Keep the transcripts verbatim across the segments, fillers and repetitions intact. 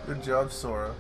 Good job, Sora.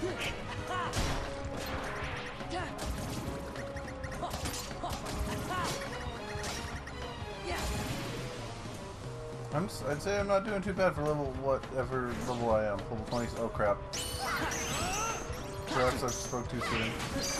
I'm just, I'd say I'm not doing too bad for level whatever level I am. Level twenty. Oh crap. Perhaps I spoke too soon.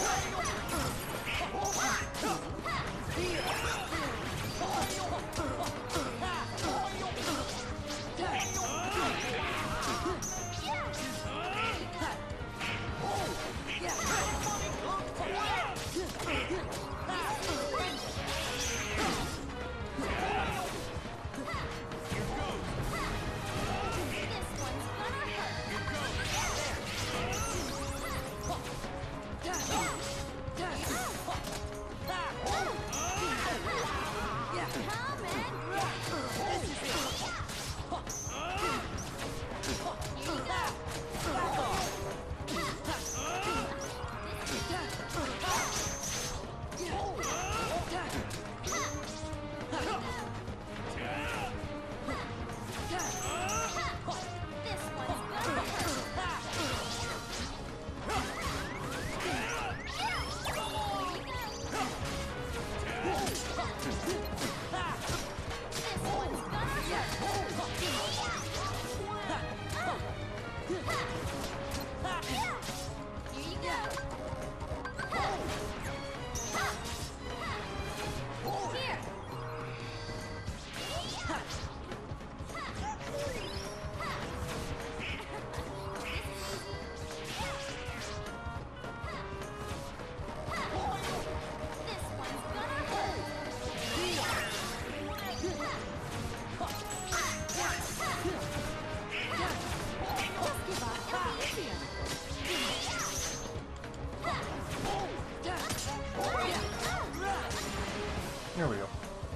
Here we go.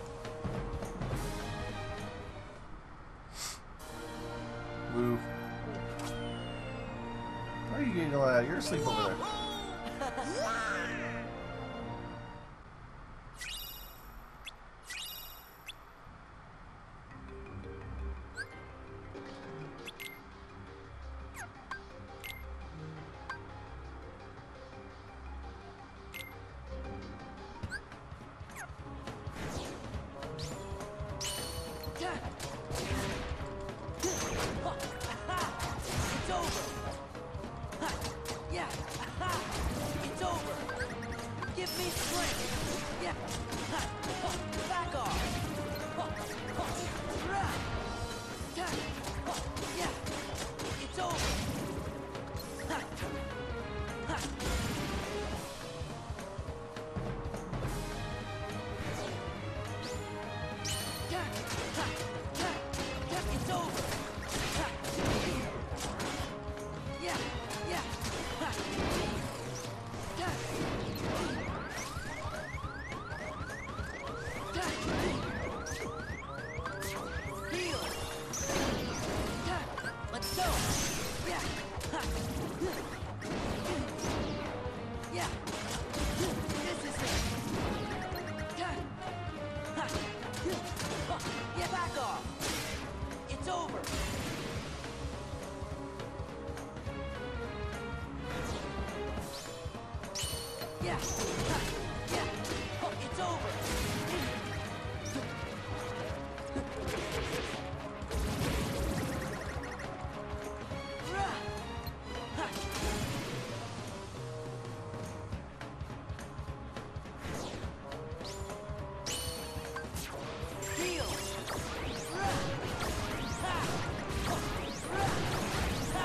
Woo. Why are you getting all that? You're asleep over there.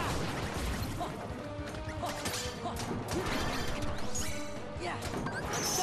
Yeah.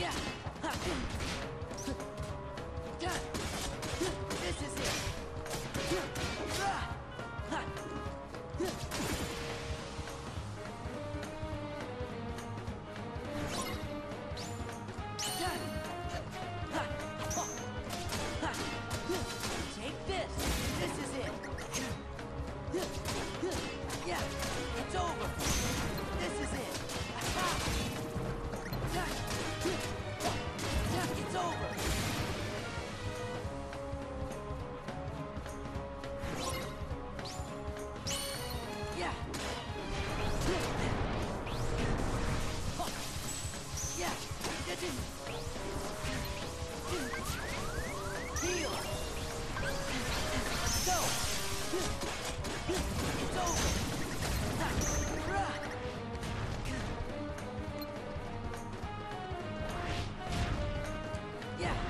Yeah. This is it. Take this. This is it. Yeah, it's over. This is it. It's over. Yeah. Yeah. Heal. Go. It's over. Yeah.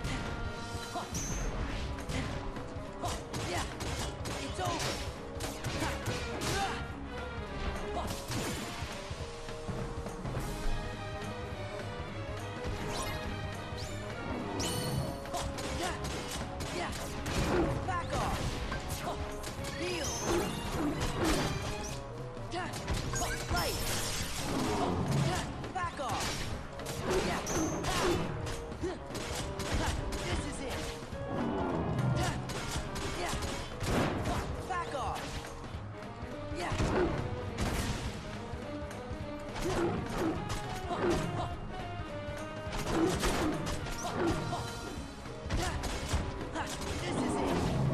Yeah. It's over. Yeah. Back off. Heal. Light. Back off. Yeah. This is it. Yeah. Back off. Yeah. This is it.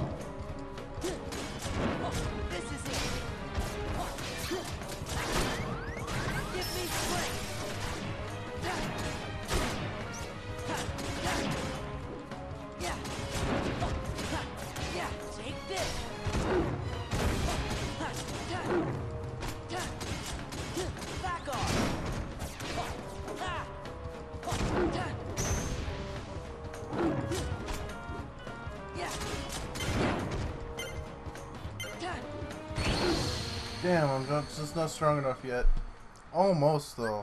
This is it. Give me strength. Yeah. Yeah. Take this. Back off. Yeah. Damn, I'm not, just not strong enough yet. Almost, though.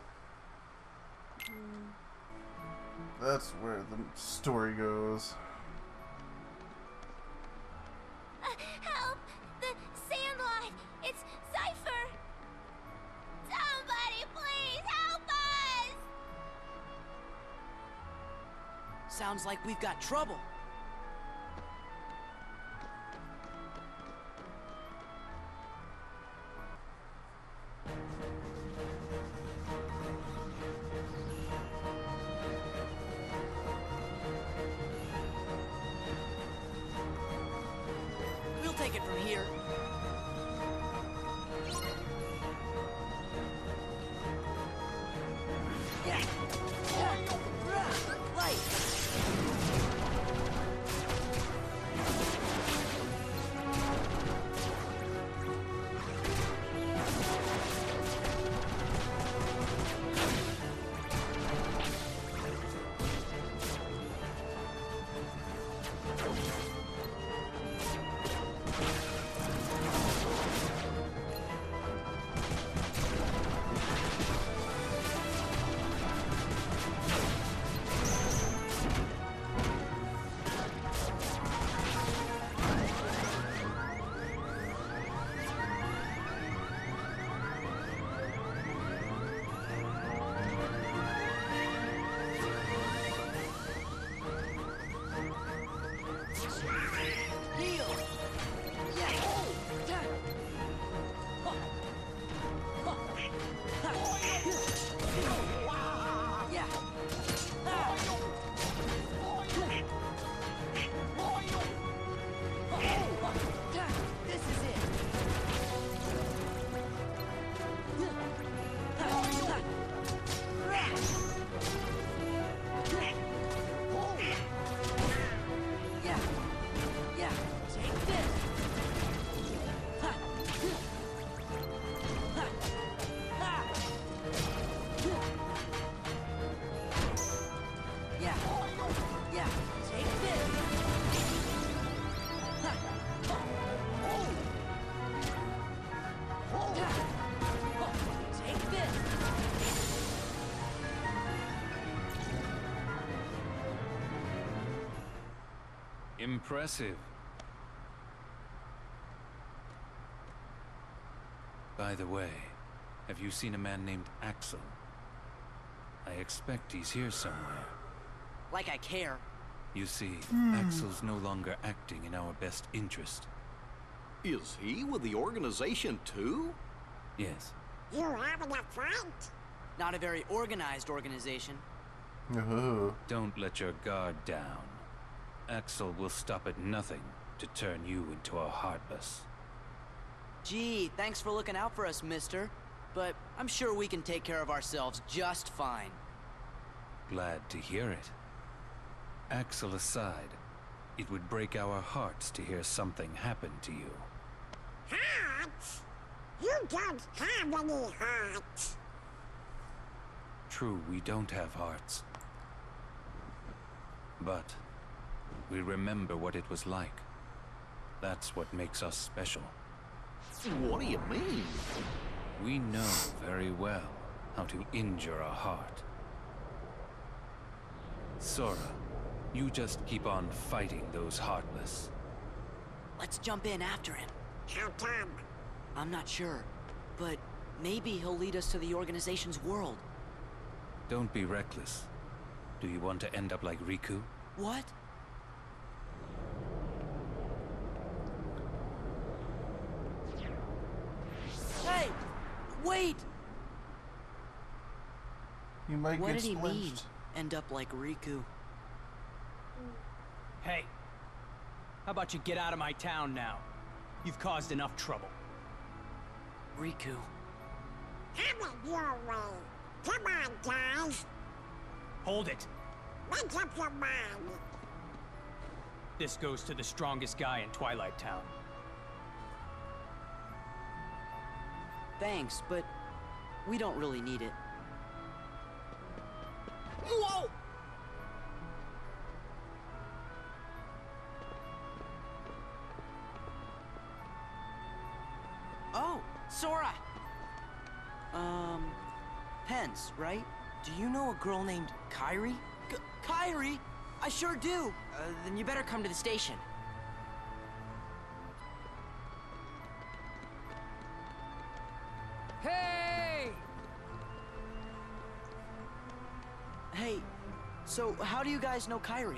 That's where the story goes. Uh, help! The Sandlot! It's Cypher! Somebody please help us! Sounds like we've got trouble. We'll take it from here. Yeah. Yeah. Light. Impressive. By the way, have you seen a man named Axel? I expect he's here somewhere. Like I care. You see, Axel's no longer acting in our best interest. Is he with the organization too? Yes. You having a fight? Not a very organized organization. Ooh. Don't let your guard down. Axel will stop at nothing to turn you into a Heartless. Gee, thanks for looking out for us, mister. But I'm sure we can take care of ourselves just fine. Glad to hear it. Axel aside, it would break our hearts to hear something happen to you. Hearts? You don't have any hearts. True, we don't have hearts. But we remember what it was like. That's what makes us special. What do you mean? We know very well how to injure a heart. Sora, you just keep on fighting those Heartless. Let's jump in after him. How come? I'm not sure, but maybe he'll lead us to the organization's world. Don't be reckless. Do you want to end up like Riku? What? Hey! Wait! You might What get did he mean? splinched. End up like Riku. Hey, how about you get out of my town now? You've caused enough trouble. Riku. Have it your way. Come on, guys. Hold it. Make up your mind. This goes to the strongest guy in Twilight Town. Thanks, but we don't really need it. Whoa! Oh, Sora! Um, Pence, right? Do you know a girl named Kairi? K Kairi? I sure do! Uh, then you better come to the station. Hey! Hey, so how do you guys know Kairi?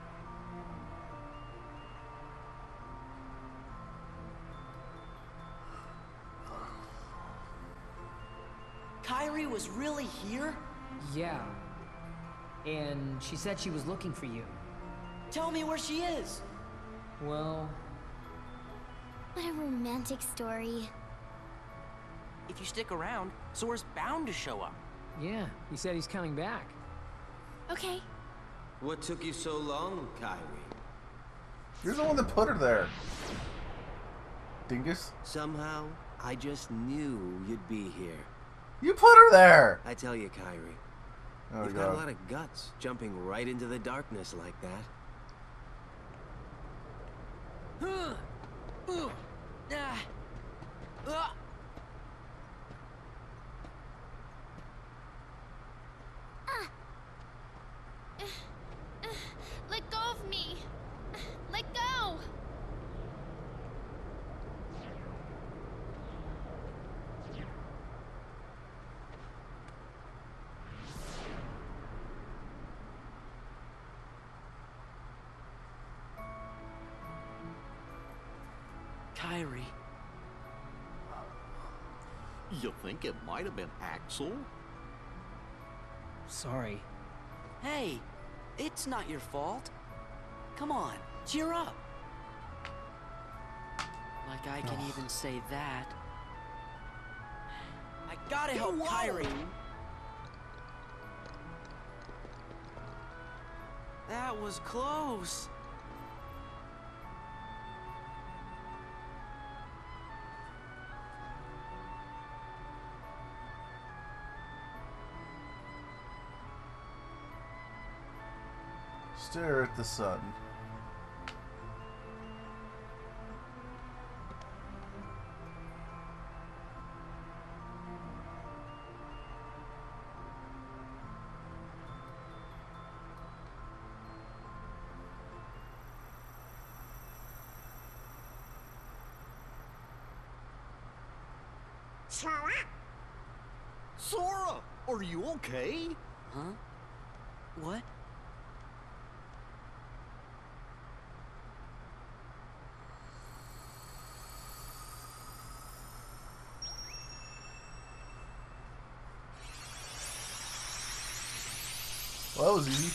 Kairi was really here? Yeah. And she said she was looking for you. Tell me where she is! Well, What a romantic story. If you stick around, Sora's bound to show up. yeah, he said he's coming back. Okay. What took you so long, Kairi? You're the one that put her there. Dingus. Somehow, I just knew you'd be here. You put her there! I tell you, Kairi, Oh, you've got a God. lot of guts jumping right into the darkness like that. Huh. Ugh. Ah. Ah. Let go of me. Let go. Kairi. You think it might have been Axel? Sorry. Hey, it's not your fault. Come on, cheer up. Like I can even say that. I gotta help Kairi. That was close. Stare at the sun. Sora? Sora, are you okay? Huh? What? Well, that was easy.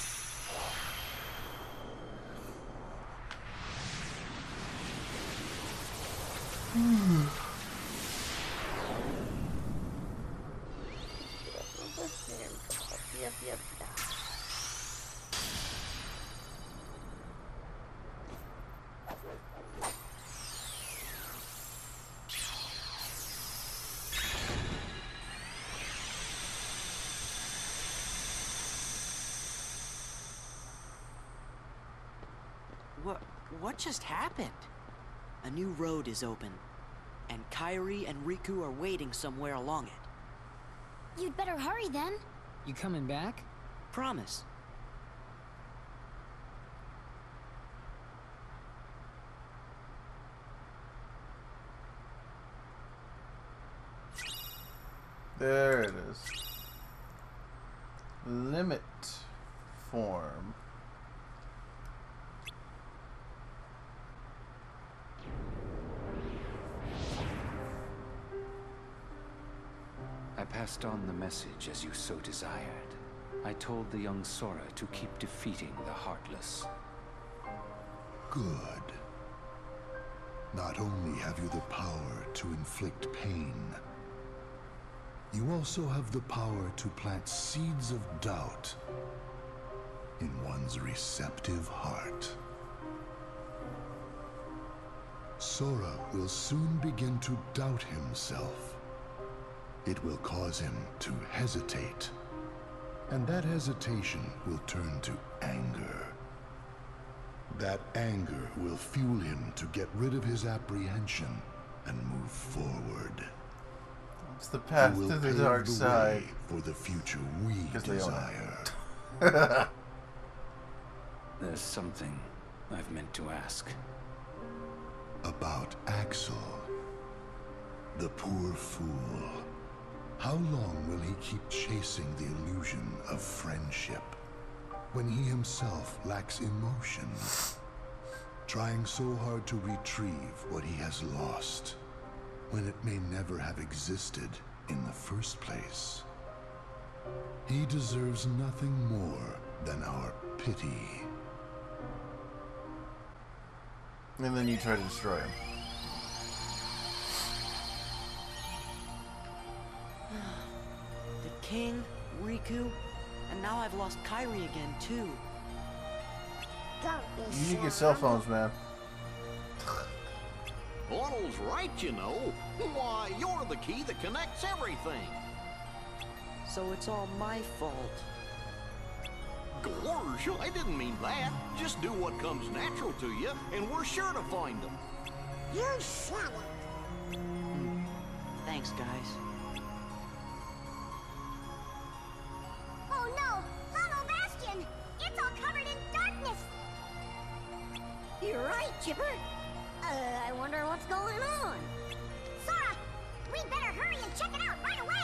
What, what just happened? A new road is open, and Kairi and Riku are waiting somewhere along it. You'd better hurry then. You coming back? Promise. There it is. Limit form. I passed on the message as you so desired. I told the young Sora to keep defeating the Heartless. Good. Not only have you the power to inflict pain, you also have the power to plant seeds of doubt in one's receptive heart. Sora will soon begin to doubt himself. It will cause him to hesitate, and that hesitation will turn to anger. That anger will fuel him to get rid of his apprehension and move forward. It's the path He will to the pave dark the side. way for the future we Because they own desire. There's something I've meant to ask. About Axel, the poor fool. How long will he keep chasing the illusion of friendship when he himself lacks emotion, trying so hard to retrieve what he has lost when it may never have existed in the first place? He deserves nothing more than our pity. And then you try to destroy him. The King, Riku, and now I've lost Kairi again, too. Don't be You need to get Sora. cell phones, man. Otto's right, you know. Why, you're the key that connects everything. So it's all my fault. Gorge, I didn't mean that. Just do what comes natural to you, and we're sure to find them. You said it. Thanks, guys. Oh no! Hollow Bastion! It's all covered in darkness! You're right, Chipper. Uh, I wonder what's going on. Sora! We better hurry and check it out right away!